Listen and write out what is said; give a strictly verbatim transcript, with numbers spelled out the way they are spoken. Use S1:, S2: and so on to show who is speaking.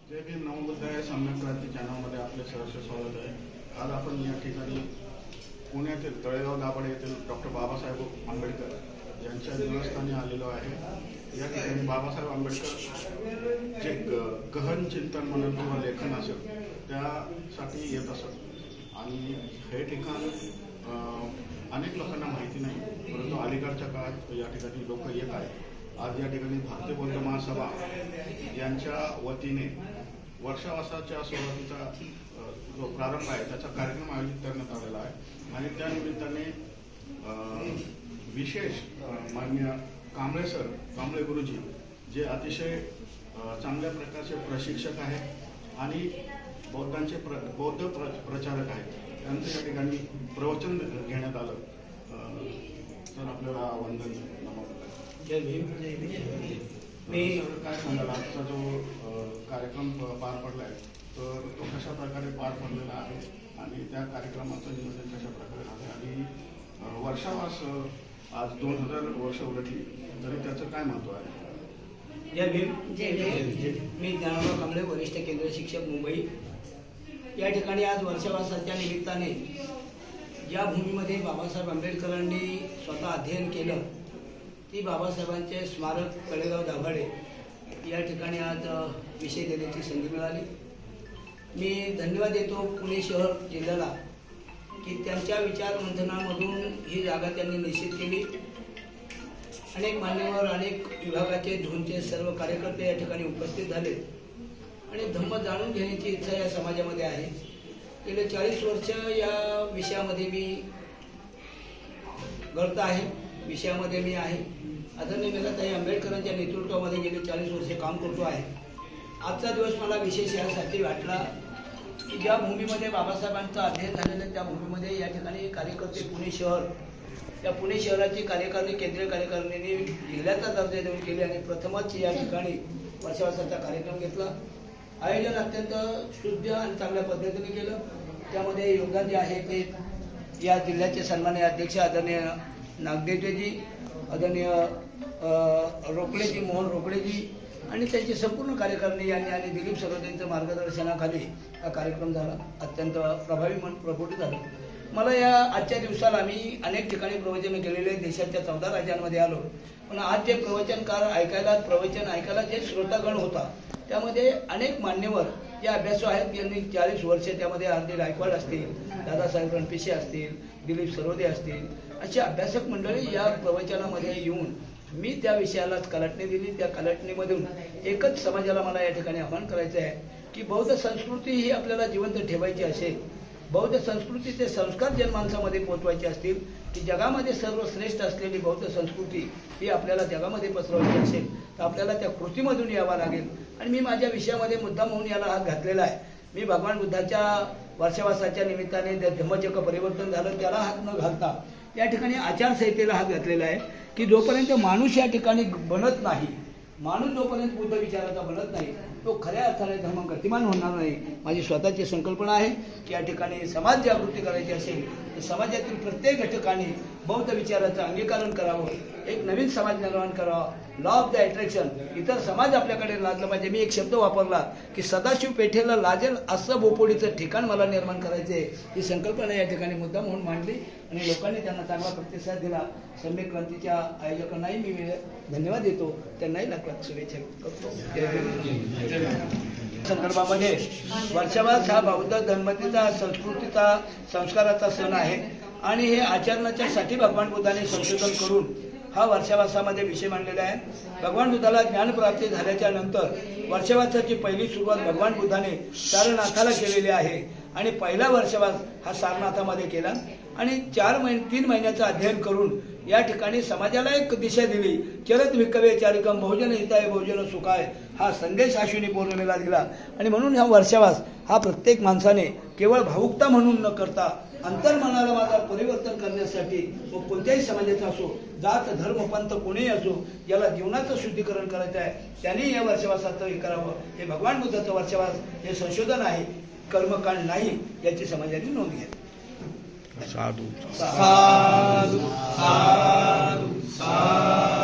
S1: जय भीम नवोदय सम्यक क्रांती चॅनलमध्ये आपले सहर्ष स्वागत आहे। आज आपण या ठिकाणी पुण्यातील तळेगाव दाभाडे येथील डॉक्टर बाबासाहेब आंबेडकर यांच्या निवासस्थानी आलेलो आहे। या ठिकाणी बाबासाहेब आंबेडकर जे गहन चिंतन म्हणून किंवा लेखन असेल त्यासाठी येत असत आणि हे ठिकाण अनेक लोकांना माहिती नाही, परंतु अलीकडच्या काळात या ठिकाणी लोक येत आहेत। आज या ठिकाणी भारतीय बौद्ध महासभा यांच्या वतीने वर्षावासाच्या सुरुवातीचा जो प्रारंभ आहे त्याचा कार्यक्रम आयोजित करण्यात आलेला आहे आणि त्या निमित्ताने विशेष माननीय कांबळे सर कांबळे गुरुजी जे अतिशय चांगल्या प्रकारचे प्रशिक्षक आहेत आणि बौद्धांचे प्र बौद्ध प्र प्रचारक आहेत, त्यांचं या ठिकाणी प्रवचन घेण्यात आलं। तर आपल्याला वंदन
S2: जय भीम।
S1: मी काय सांगाल, आजचा जो कार्यक्रम पार पडलाय तर तो कशा प्रकारे पार पडलेला आहे आणि त्या कार्यक्रमाचं नियोजन कशा प्रकारे झालं आणि वर्षावास आज दोन हजार वर्ष उलटली तरी त्याचं काय महत्व आहे?
S2: जय भीम। जय भीम। मी ज्ञानराव कांबळे, वरिष्ठ केंद्रीय शिक्षक, मुंबई। या ठिकाणी आज वर्षावासाच्या निमित्ताने ज्या भूमीमध्ये बाबासाहेब आंबेडकरांनी स्वतः अध्ययन केलं ती बाबासाहेबांचे स्मारक तळेगाव दाभाडे या ठिकाणी आज विषय देण्याची संधी मिळाली। मी धन्यवाद देतो पुणे शहर जिल्ह्याला की त्यांच्या विचार मंथनामधून ही जागा त्यांनी निश्चित केली। अनेक मान्यवर, अनेक विभागाचे, झोनचे सर्व कार्यकर्ते या ठिकाणी उपस्थित झाले आणि धम्म जाणून घेण्याची इच्छा या समाजामध्ये आहे। गेले चाळीस वर्ष या विषयामध्ये मी घडत आहे, विषयामध्ये मी आहे। आदरणीय मेधाताई आंबेडकरांच्या नेतृत्वामध्ये गेले चाळीस वर्षे काम करतो आहे। आजचा दिवस मला विशेष यासाठी वाटला की ज्या भूमीमध्ये बाबासाहेबांचं अध्ययन झालेलं त्या भूमीमध्ये या ठिकाणी कार्यकर्ते पुणे शहर, त्या पुणे शहराची कार्यकारिणी, केंद्रीय कार्यकारिणीने जिल्ह्याचा दर्जा देऊन केली आणि प्रथमच या ठिकाणी वर्षावासाचा कार्यक्रम घेतला। आयोजन अत्यंत शुद्ध आणि चांगल्या पद्धतीने केलं। त्यामध्ये योगदान जे आहे ते या जिल्ह्याचे सन्माननीय अध्यक्ष आदरणीय नागदेवजी, आदरणीय रोकडेजी, मोहन रोकडेजी आणि त्यांची संपूर्ण कार्यकारिणी यांनी आणि दिलीप सरोदेंच्या मार्गदर्शनाखाली हा कार्यक्रम झाला। अत्यंत प्रभावी मन प्रफुल्लित झालं। मला या आजच्या दिवसाला मी अनेक ठिकाणी प्रवचन केलेले, देशाच्या चौदा राज्यांमध्ये आलो, पण आज जे प्रवचनकार ऐकायला, प्रवचन ऐकायला जे श्रोतागण होता त्यामध्ये अनेक मान्यवर जे अभ्यासू आहेत, यांनी चाळीस वर्षे त्यामध्ये आर डी गायकवाड असतील, दादासाहेब रणपिसे असतील, दिलीप सरोदे असतील, अशी अभ्यासक मंडळी या प्रवचनामध्ये येऊन मी त्या विषयाला कलाटणी दिली। त्या कलाटणीमधून एकच समाजाला मला या ठिकाणी आवाहन करायचं आहे की बौद्ध संस्कृती ही आपल्याला जिवंत ठेवायची असेल, बौद्ध संस्कृतीचे संस्कार जनमानसामध्ये पोहोचवायचे असतील की जगामध्ये सर्वश्रेष्ठ असलेली बौद्ध संस्कृती ही आपल्याला जगामध्ये पसरवायची असेल तर आपल्याला त्या कृतीमधून यावं लागेल। आणि मी माझ्या विषयामध्ये मुद्दाम म्हणून याला हात घातलेला आहे। मी भगवान बुद्धाच्या वर्षावासाच्या निमित्ताने धम्मचक्र परिवर्तन झालं त्याला हात न घालता या ठिकाणी आचारसंहितेला हात घातलेला आहे की जोपर्यंत माणूस या ठिकाणी बनत नाही, माणूस जोपर्यंत बुद्ध विचाराचा बनत नाही तो खऱ्या अर्थाने धर्म गतिमान होणार नाही। माझी स्वतःची संकल्पना आहे की या ठिकाणी समाज जागृती करायची असेल तर समाजातील प्रत्येक ठिकाणी बौद्ध विचाराचं अंगीकरण करावं, एक नवीन समाज निर्माण करावा, लॉ ऑफ द अट्रॅक्शन, इतर समाज आपल्याकडे लादला पाहिजे। मी एक शब्द वापरला की सदाशिव पेठेला लाजेल असं बोपोडीचं ठिकाण मला निर्माण करायचे, ही संकल्पना या ठिकाणी मुद्दा म्हणून मांडली आणि लोकांनी त्यांना चांगला प्रतिसाद दिला। सम्यक क्रांतीच्या आयोजकांनाही मी धन्यवाद देतो, त्यांनाही लाख लाख शुभेच्छा करतो। संदर्भामध्ये वर्षावास हा बौद्ध धर्माचा, संस्कृतीचा, संस्काराचा सण आहे आणि हे आचरणाच्या साठी भगवान बुद्धाने संशोधन करून हा वर्षावासामध्ये विषय मांडलेला आहे। भगवान बुद्धाला ज्ञानप्राप्ती झाल्याच्या नंतर वर्षावासाची पहिली सुरुवात भगवान बुद्धाने सारनाथाला केलेली आहे आणि पहिला वर्षावास हा सारनाथामध्ये केला आणि चार महिने तीन महिन्याचं अध्ययन करून या ठिकाणी समाजाला एक दिशा दिली। चरत विकवे चारिकम बहुजन हिताय बहुजन सुखाय हा संदेश आश्विनी पौर्णिमेला दिला आणि म्हणून हा वर्षावास हा प्रत्येक माणसाने केवळ भावुकता म्हणून न करता अंतर्मनाला माझा परिवर्तन करण्यासाठी व कोणत्याही समाजाचा असो, जात धर्म पंथ कोणीही असो, याला जीवनाचं शुद्धीकरण करायचं आहे त्यांनी या वर्षावासाचं हे करावं। हे भगवान बुद्धाचं वर्षावास हे संशोधन आहे, कर्मकांड नाही, याची समाजाने नोंद घ्या।
S1: साधू
S2: साधू साधू साधू